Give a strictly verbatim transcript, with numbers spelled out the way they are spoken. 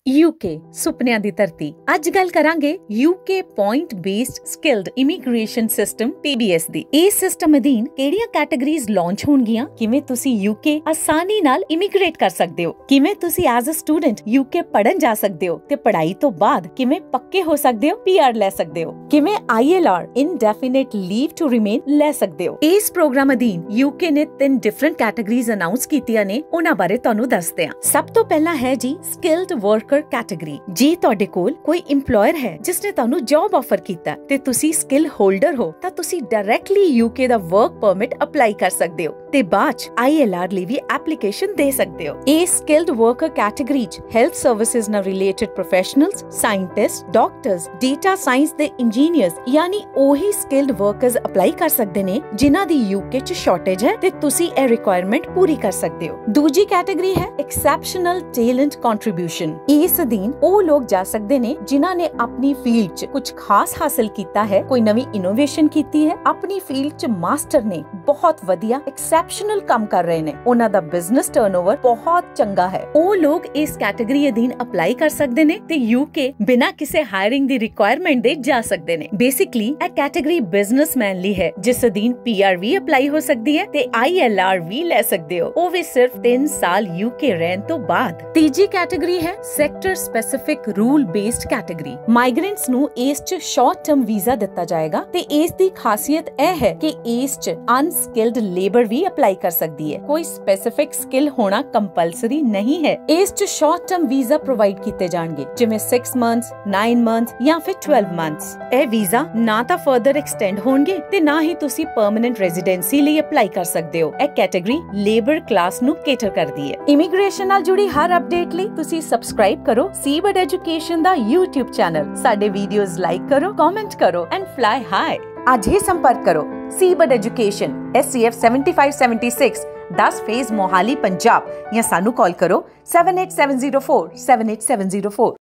UK सुपनिਆਂ ਦੀ ਧਰਤੀ। ਅੱਜ ਗੱਲ ਕਰਾਂਗੇ UK point based skilled immigration system PBS ਦੀ। ਇਸ ਸਿਸਟਮ ਅਧੀਨ ਕਿਹੜੀਆਂ ਕੈਟਾਗਰੀਜ਼ ਲਾਂਚ ਹੋਣਗੀਆਂ, ਕਿਵੇਂ ਤੁਸੀਂ यूके ਆਸਾਨੀ ਨਾਲ ਇਮੀਗ੍ਰੇਟ ਕਰ ਸਕਦੇ ਹੋ, ਕਿਵੇਂ ਤੁਸੀਂ ਐਜ਼ ਅ ਸਟੂਡੈਂਟ यूके ਪੜਨ ਜਾ ਸਕਦੇ ਹੋ ਤੇ ਪੜ੍ਹਾਈ ਤੋਂ ਬਾਅਦ ਕਿਵੇਂ ਪੱਕੇ ਹੋ ਸਕਦੇ ਹੋ, ਪੀਆਰ ਲੈ ਸਕਦੇ ਹੋ, ਕਿਵੇਂ ILR indefinite leave to remain ਲੈ ਸਕਦੇ ਹੋ। ਇਸ ਪ੍ਰੋਗਰਾਮ ਅਧੀਨ यूके ਨੇ ਤਿੰਨ ਡਿਫਰੈਂਟ ਕੈਟਾਗਰੀਜ਼ ਅਨਾਉਂਸ ਕੀਤੀਆਂ ਨੇ, ਉਹਨਾਂ ਬਾਰੇ ਤੁਹਾਨੂੰ ਦੱਸਦੇ ਹਾਂ। ਸਭ ਤੋਂ ਪਹਿਲਾਂ ਹੈ ਜੀ ਸਕਿਲਡ ਵਰਕਰ कैटेगरी। जी ਤੁਹਾਡੇ ਕੋਲ ਕੋਈ ਇੰਪਲੋਇਰ ਹੈ ਜਿਸ ਨੇ ਤੁਹਾਨੂੰ ਜੌਬ ਆਫਰ ਕੀਤਾ ਤੇ ਤੁਸੀਂ ਸਕਿੱਲ ਹੋਲਡਰ ਹੋ ਤਾਂ ਤੁਸੀਂ ਡਾਇਰੈਕਟਲੀ यूके ਦਾ ਵਰਕ ਪਰਮਿਟ ਅਪਲਾਈ ਕਰ ਸਕਦੇ ਹੋ ਤੇ ਬਾਅਦ ਚ ਆਈਐਲਆਰ ਲਈ ਵੀ ਐਪਲੀਕੇਸ਼ਨ ਦੇ ਸਕਦੇ ਹੋ। ਇਹ ਸਕਿਲਡ ਵਰਕਰ ਕੈਟਾਗਰੀ ਚ ਹੈਲਥ ਸਰਵਿਸਿਜ਼ ਨਾਲ related professionals, scientist, doctors, data science ਦੇ ਇੰਜੀਨੀਅਰਸ ਯਾਨੀ ਉਹੀ ਸਕਿਲਡ ਵਰਕਰਸ ਅਪਲਾਈ ਕਰ ਸਕਦੇ ਨੇ ਜਿਨ੍ਹਾਂ ਦੀ यूके ਚ ਸ਼ਾਰਟੇਜ ਹੈ ਤੇ ਤੁਸੀਂ ਇਹ ਰਿਕੁਆਇਰਮੈਂਟ ਪੂਰੀ ਕਰ ਸਕਦੇ ਹੋ। ਦੂਜੀ ਕੈਟਾਗਰੀ ਹੈ ਐਕਸੈਪਸ਼ਨਲ ਟੈਲੈਂਟ ਕੰਟਰੀਬਿਊਸ਼ਨ। ਇਸ ਅਧੀਨ ਉਹ ਲੋਕ ਜਾ ਸਕਦੇ ਨੇ ਜਿਨ੍ਹਾਂ ਨੇ ਆਪਣੀ ਫੀਲਡ 'ਚ ਕੁਝ ਖਾਸ ਹਾਸਲ ਕੀਤਾ ਹੈ, ਕੋਈ ਨਵੀਂ ਇਨੋਵੇਸ਼ਨ ਕੀਤੀ ਹੈ, ਆਪਣੀ ਫੀਲਡ 'ਚ ਮਾਸਟਰ ਨੇ, ਬਹੁਤ ਵਧੀਆ ਐਕਸੈਪਸ਼ਨਲ ਕੰਮ ਕਰ ਰਹੇ ਨੇ, ਉਹਨਾਂ ਦਾ ਬਿਜ਼ਨਸ ਟਰਨਓਵਰ ਬਹੁਤ ਚੰਗਾ ਹੈ। ਉਹ ਲੋਕ ਇਸ ਕੈਟਾਗਰੀ ਅਧੀਨ ਅਪਲਾਈ ਕਰ ਸਕਦੇ ਨੇ ਤੇ यूके ਬਿਨਾਂ ਕਿਸੇ ਹਾਇਰਿੰਗ ਦੀ ਰਿਕੁਆਇਰਮੈਂਟ ਦੇ ਜਾ ਸਕਦੇ ਨੇ। ਬੇਸਿਕਲੀ ਇਹ ਕੈਟਾਗਰੀ ਬਿਜ਼ਨਸਮੈਨ ਲਈ ਹੈ ਜਿਸ ਅਧੀਨ ਪੀਆਰ ਵੀ ਅਪਲਾਈ ਹੋ ਸਕਦੀ ਹੈ ਤੇ ਆਈਐਲਆਰ ਵੀ ਲੈ ਸਕਦੇ ਹੋ, ਉਹ ਵੀ ਸਿਰਫ ਤਿੰਨ ਸਾਲ यूके ਰਹਿਣ ਤੋਂ ਬਾਅਦ। ਤੀਜੀ ਕੈਟਾਗਰੀ ਹੈ sector specific rule based category. Migrants ਨੂੰ ਇਸ ਚ ਸ਼ਾਰਟ ਟਰਮ ਵੀਜ਼ਾ ਦਿੱਤਾ ਜਾਏਗਾ ਤੇ ਇਸ ਦੀ ਖਾਸੀਅਤ ਇਹ ਹੈ ਕਿ ਇਸ ਚ ਅਨਸਕਿਲਡ ਲੇਬਰ ਵੀ ਅਪਲਾਈ ਕਰ ਸਕਦੀ ਹੈ, ਕੋਈ ਸਪੈਸਿਫਿਕ ਸਕਿੱਲ ਹੋਣਾ ਕੰਪਲਸਰੀ ਨਹੀਂ ਹੈ। ਇਸ ਚ ਸ਼ਾਰਟ ਟਰਮ ਵੀਜ਼ਾ ਪ੍ਰੋਵਾਈਡ ਕੀਤੇ ਜਾਣਗੇ ਜਿਵੇਂ ਛੇ ਮੰਥਸ, ਨੌ ਮੰਥਸ ਜਾਂ ਫਿਰ ਬਾਰਾਂ ਮੰਥਸ। ਇਹ ਵੀਜ਼ਾ ਨਾ ਤਾਂ ਫਰਦਰ ਐਕਸਟੈਂਡ ਹੋਣਗੇ ਤੇ ਨਾ ਹੀ ਤੁਸੀਂ ਪਰਮਨੈਂਟ ਰੈਜ਼ੀਡੈਂਸੀ ਲਈ ਅਪਲਾਈ ਕਰ ਸਕਦੇ ਹੋ। ਇਹ ਕੈਟਾਗਰੀ ਲੇਬਰ ਕਲਾਸ ਨੂੰ ਕੇਟਰ ਕਰਦੀ ਹੈ। ਇਮੀਗ੍ਰੇਸ਼ਨ ਨਾਲ ਜੁੜੀ ਹਰ ਅਪਡੇਟ ਲਈ ਤੁਸੀਂ ਸਬਸਕ੍ਰਾਈਬ ਕਰੋ ਸੀਬਡ ਐਜੂਕੇਸ਼ਨ ਦਾ YouTube ਚੈਨਲ। ਸਾਡੇ ਵੀਡੀਓਜ਼ ਲਾਈਕ ਕਰੋ, ਕਮੈਂਟ ਕਰੋ ਐਂਡ ਫਲਾਈ ਹਾਈ। ਅੱਜ ਹੀ ਸੰਪਰਕ ਕਰੋ Seabird education S C F seven five seven six ਦਸ ਫੇਜ਼ ਮੋਹਾਲੀ ਪੰਜਾਬ ਜਾਂ ਸਾਨੂੰ ਕਾਲ ਕਰੋ seven eight seven zero four seven eight seven zero four।